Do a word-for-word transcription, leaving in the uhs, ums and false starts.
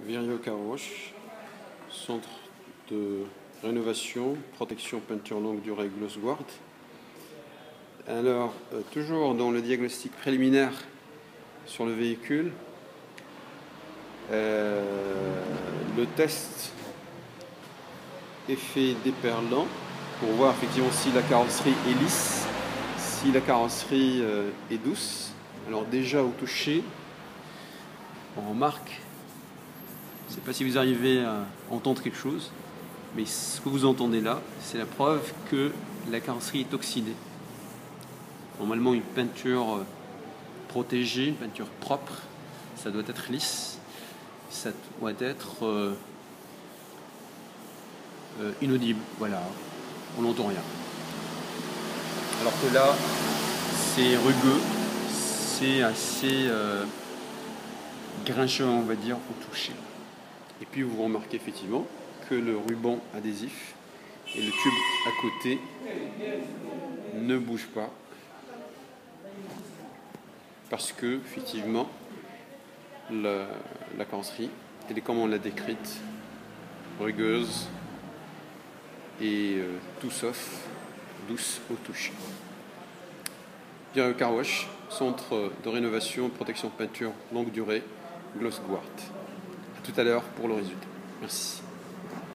Vireo Car Wash, centre de rénovation, protection, peinture longue durée, Gloss Guard. Alors, euh, toujours dans le diagnostic préliminaire sur le véhicule, euh, le test effet déperlant pour voir effectivement si la carrosserie est lisse, si la carrosserie euh, est douce. Alors déjà au toucher, on remarque, je ne sais pas si vous arrivez à entendre quelque chose, mais ce que vous entendez là, c'est la preuve que la carrosserie est oxydée. Normalement, une peinture protégée, une peinture propre, ça doit être lisse, ça doit être euh, euh, inaudible. Voilà, on n'entend rien. Alors que là, c'est rugueux, c'est assez euh, grincheux, on va dire, au toucher. Et puis vous remarquez effectivement que le ruban adhésif et le tube à côté ne bougent pas parce que effectivement la, la carrosserie, elle est comme on l'a décrite, rugueuse et euh, tout sauf douce au toucher. Vireo Car Wash, centre de rénovation, protection peinture longue durée, Gloss Guard. A tout à l'heure pour le résultat. Merci.